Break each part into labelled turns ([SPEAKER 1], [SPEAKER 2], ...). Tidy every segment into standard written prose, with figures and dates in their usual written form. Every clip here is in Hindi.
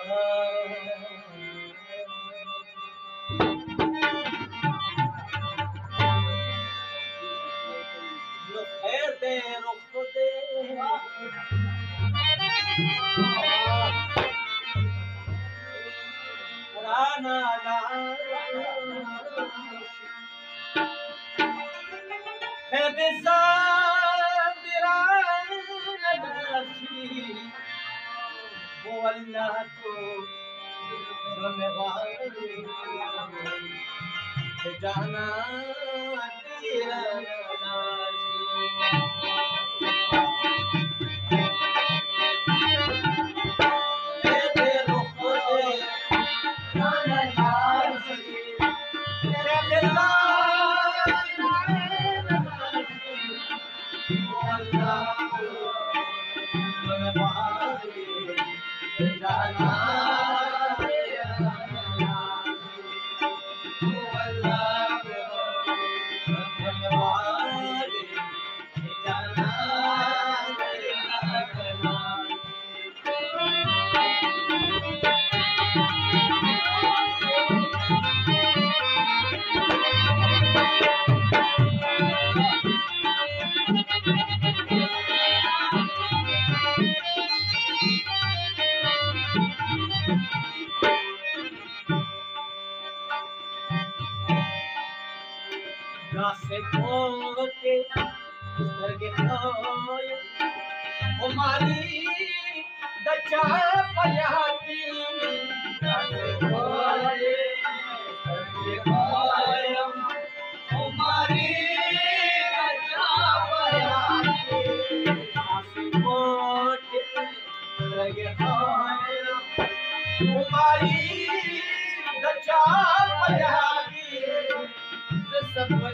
[SPEAKER 1] खैर दे रुख दे राना ला खैर दे साबिरा नशी वो अल्लाह को जाना तेरा से खोके करके खोए हमारी दचा पयाती से खोए करके खोए हमारी दचा पयाती से खोके करके खोए हमारी दचा पयाती सफल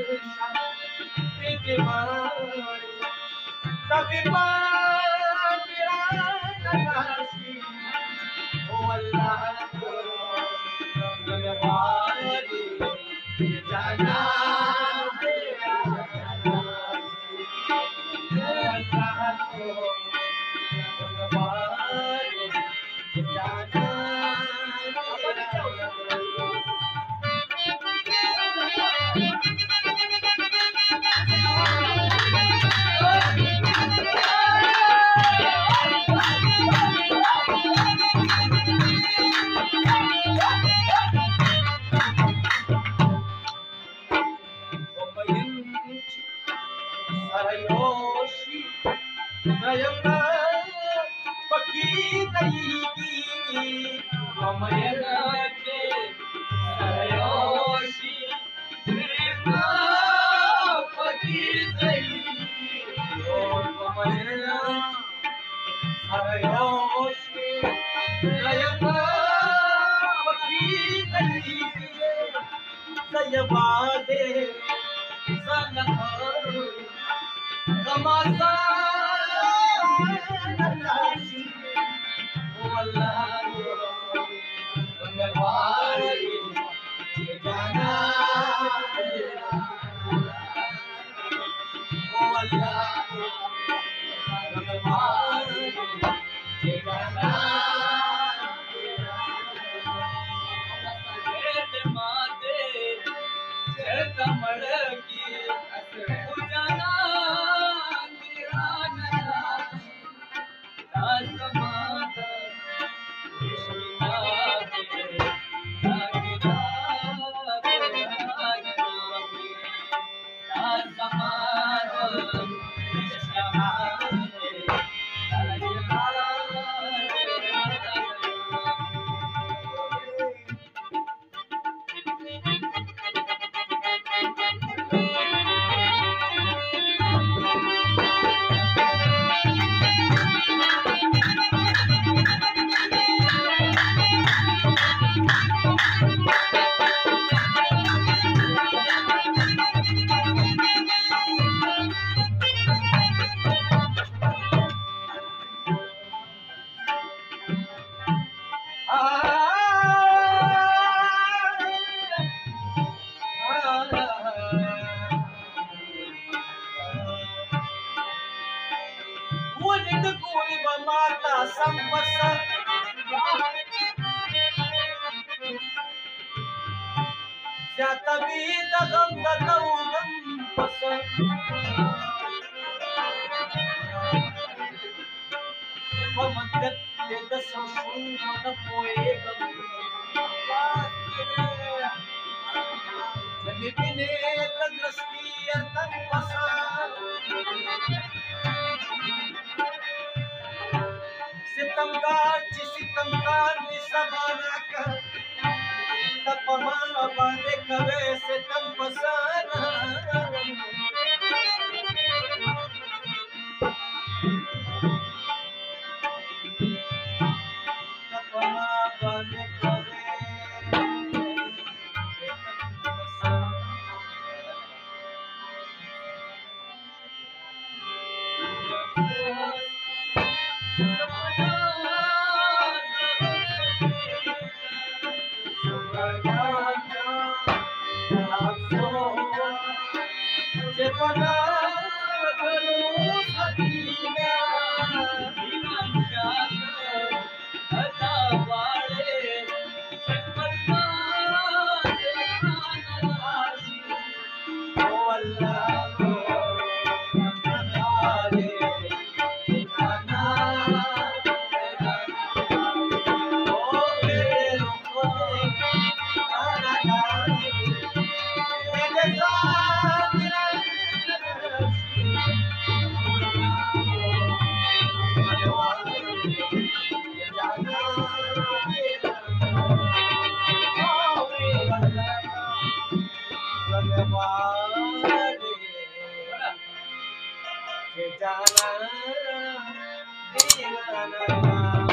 [SPEAKER 1] तभी मेरा नकाशी ओ अल्लाह को लगवारी जाना अल्लाह को लगवारी जाना Sarayoshi, Nayana, Paki, Naiki, Ramayana, Sarayoshi, Nayana, Paki, Naiki, Ramayana, Sarayoshi, Nayana, Paki, Naiki, Sayabade, Sanakharu. Ramasa Nakashi O Allah Ramawari Jana O Allah Ramawari Jana Jete mate Jeta madaki Ujana
[SPEAKER 2] क्या तभी दगम दगम पसंद मदद ते दसो सुन पोएगम जब बिने तदृष्टि तन पसंद सितमगार निसबाना कर तपमा बांधे कवे सितम पसंद तपमा बांधे कवे Jepana ganu sakina Jana